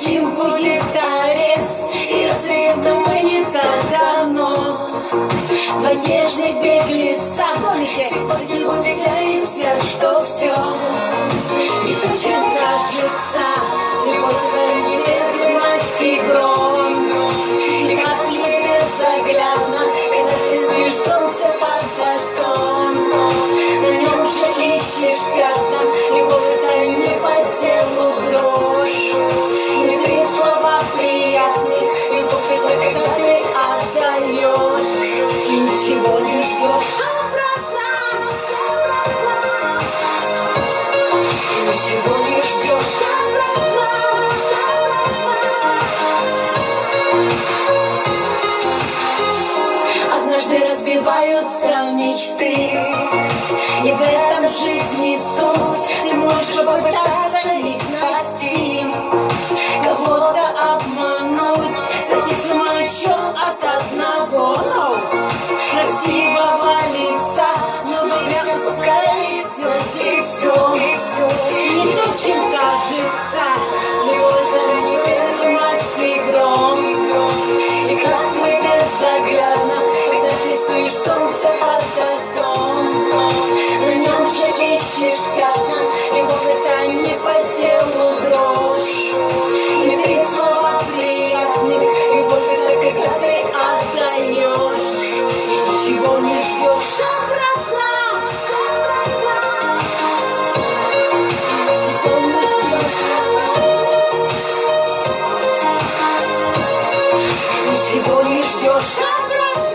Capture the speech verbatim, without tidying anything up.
каким будет арест. И разве это мы не так давно? Два нежных беглеца сегодня удивляемся, что все не то, чем кажется. Любовь — это не первый майский гром. И как тебе заглядно, когда ты стоишь солнце под дождем. На нем же ищешь пятна. Любовь — это не по телу дрожь, не три слова приятных. Любовь — это когда ты отдаешь и ничего не ждешь обратно. И ничего не ждешь обратно. Однажды разбиваются мечты, и в этом жизни суть. Ты можешь попытаться их спасти, кого-то обмануть, зайти с ума еще от одного no. красивого лица, но время отпускает все и все. Не то, чем кажется. Любовь — это не первый майский гром. И как твой безоглядно, когда ты стоишь солнце под дождем. На нем же ищешь пятна. Любовь — это не по телу дрожь, не три слова приятных. Любовь — это когда ты отдаешь и ничего не ждешь обратно. Ничего не ждешь обратно.